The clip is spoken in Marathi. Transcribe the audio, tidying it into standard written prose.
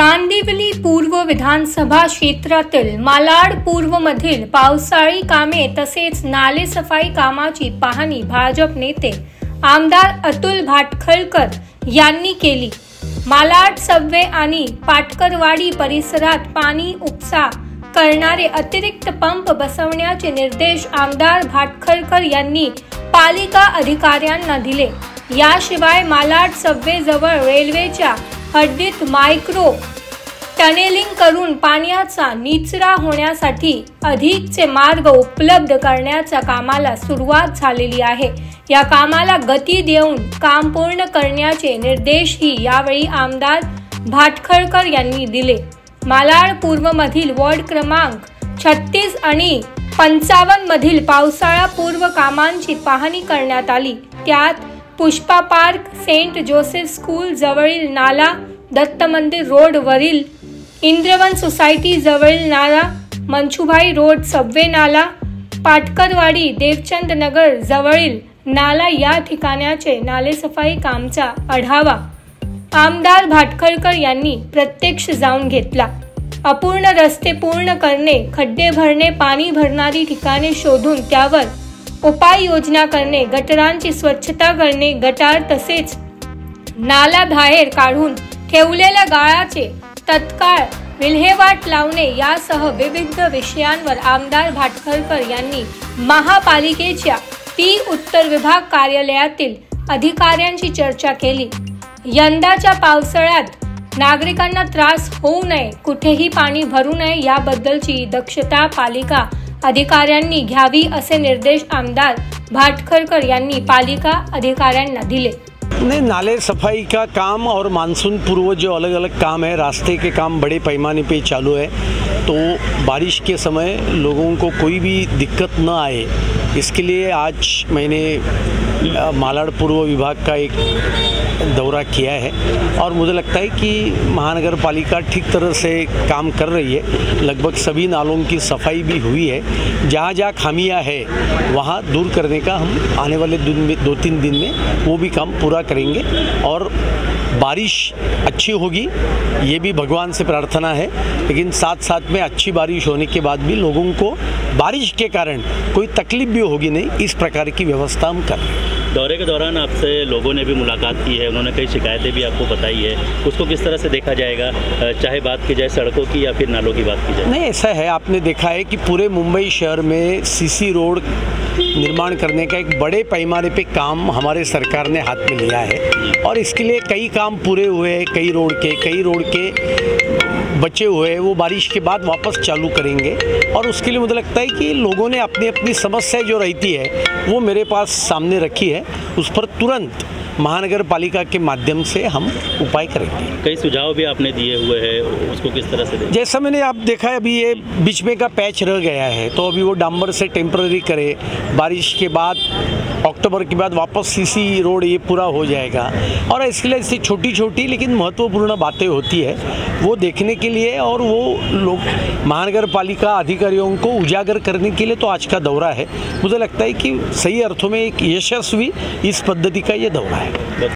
कांदिवली पूर्व विधानसभा क्षेत्रातील मालाड पूर्व मधील पावसाळी कामे तसेच नालेसफाई कामाची पाहणी भाजप नेते आमदार अतुल भाटखळकर यांनी केली। मालाड सबवे आणि पाटकरवाडी परिसरात पाणी उपसा करणारे अतिरिक्त पंप बसवण्याचे निर्देश आमदार भाटखळकर यांनी पालिका अधिकाऱ्यांना दिले। याशिवाय मालाड सबवे जवळ रेल्वेच्या हद्दीत मायक्रो टनेलिंग करून पाण्याचा निचरा होण्यासाठी अधिकचे मार्ग उपलब्ध करण्याच्या कामाला सुरुवात झालेली आहे। या कामाला गती देऊन काम पूर्ण करण्याचे निर्देशही यावेळी आमदार भाटखळकर यांनी दिले। मालाड पूर्व मधील वॉर्ड क्रमांक 36 आणि 55 मधील पावसाळा पूर्व कामांची पाहणी करण्यात आली। त्यात Pushpa park, saint Joseph school जवळील नाला, दत्त मंदिर रोड वरील इंद्रवन सोसायटी जवळील नाला, मंचुभाई रोड सबवे नाला, पाटकरवाडी देवचंद नगर जवळील नाला या ठिकाणाचे नालेसफाई कामचा आढावा आमदार भाटखळकर यांनी प्रत्यक्ष जाऊन घेतला। अपूर्ण रस्ते पूर्ण करणे, खड्डे भरणे, पाणी भरणारी ठिकाणे शोधून त्यावर उपाययोजना करणे, गटारांची स्वच्छता करणे, गटार तसेच नाला बाहेर काढून ठेवलेल्या गाळाचे तत्काळ विल्हेवाट लावणे यासह विविध विषयांवर आमदार भाटखळकर यांनी महापालिकेच्या पी उत्तर विभाग कार्यालयातील अधिकाऱ्यांची चर्चा केली। यंदाच्या पावसाळ्यात नागरिकांना त्रास होऊ नये, कुठेही पाणी भरू नये याबद्दलची दक्षता पालिका अधिकाऱ्यांनी घ्यावी असे निर्देश आमदार भाटखळकर यांनी पालिका अधिकाऱ्यांना दिले। नाले सफाई का काम और मानसून पूर्व जो अलग अलग काम है, रास्ते के काम बड़े पैमाने पे चालू है, तो बारिश के समय लोगों को कोई भी दिक्कत न आए इसके लिए आज मैंने मालाड पूर्व विभाग का एक दौरा किया है और मुझे लगता है कि महानगर पालिका ठीक तरह से काम कर रही है। लगभग सभी नालों की सफाई भी हुई है। जहाँ जहाँ खामियाँ है वहाँ दूर करने का हम आने वाले दिन में 2-3 दिन में वो भी काम पूरा करेंगे और बारिश अच्छी होगी ये भी भगवान से प्रार्थना है, लेकिन साथ साथ में अच्छी बारिश होने के बाद भी लोगों को बारिश के कारण कोई तकलीफ भी होगी नहीं, इस प्रकार की व्यवस्था हम कर रहे हैं। दौरे के दौरान आपसे लोगों ने भी मुलाकात की है, उन्होंने कई शिकायतें भी आपको बताई है, उसको किस तरह से देखा जाएगा, चाहे बात की जाए सड़कों की या फिर नालों की बात की जाए? नहीं, ऐसा है, आपने देखा है कि पूरे मुंबई शहर में सीसी रोड निर्माण करने का एक बड़े पैमाने पे काम हमारे सरकार ने हाथ में लिया है और इसके लिए कई काम पूरे हुए हैं। कई रोड के बचे हुए हैं, वो बारिश के बाद वापस चालू करेंगे और उसके लिए मुझे लगता है कि लोगों ने अपनी अपनी समस्या जो रहती है वो मेरे पास सामने रखी है, उस पर तुरंत महानगर पालिका के माध्यम से हम उपाय करेंगे। कई सुझाव भी आपने दिए हुए हैं, उसको किस तरह से देखें? जैसा मैंने आप देखा है, अभी ये बीच में का पैच रह गया है तो अभी वो डांबर से टेम्पररी करे, बारिश के बाद अक्टूबर के बाद वापस सीसी रोड ये पूरा हो जाएगा और इसके लिए ऐसी छोटी छोटी लेकिन महत्वपूर्ण बातें होती है वो देखने के लिए और वो लोग महानगर पालिका अधिकारियों को उजागर करने के लिए तो आज का दौरा है। मुझे लगता है कि सही अर्थों में एक यशस्वी इस पद्धति का ये दौरा है।